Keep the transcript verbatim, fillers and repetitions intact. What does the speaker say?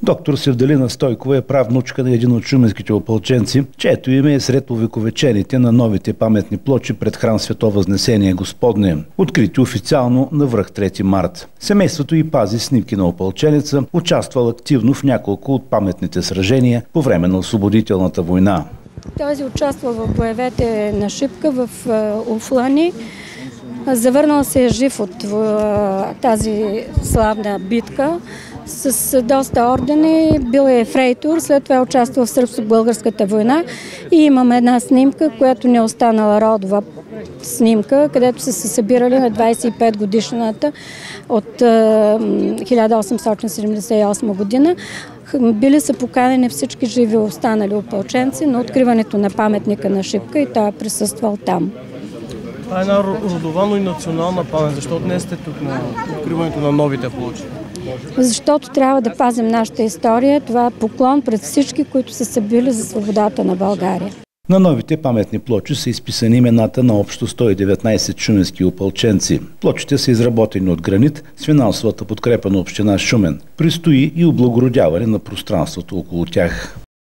Доктор Севдалина Стойкова е правнучка на един от шуменските опълченци, чието име е сред увековечените на новите паметни плочи пред храм Свето Възнесение Господне, открити официално на връх трети март. Семейството й пази снимки на опълченеца, участвал активно в няколко от паметните сражения по време на освободителната война. Той участвал в боевете на Шипка в Уфлани. Завърнал се е жив от тази славна битка с доста ордени, бил е ефрейтор, след това е участвал в Сръбско-българската война и имаме една снимка, която не е останала родова снимка, където са се събирали на двадесет и пет годишната от хиляда осемстотин седемдесет и осма година. Били са поканени всички живи останали опълченци на откриването на паметника на Шипка и той е присъствал там. Това е една родова, но и национална памет. Защо днес сте тук на откриването на новите плочи? Защото трябва да пазим нашата история. Това е поклон пред всички, които са се били за свободата на България. На новите паметни плочи са изписани имената на общо сто и деветнадесет шуменски опълченци. Плочите са изработени от гранит с финансовата подкрепа на община Шумен. Предстои и облагородяване на пространството около тях.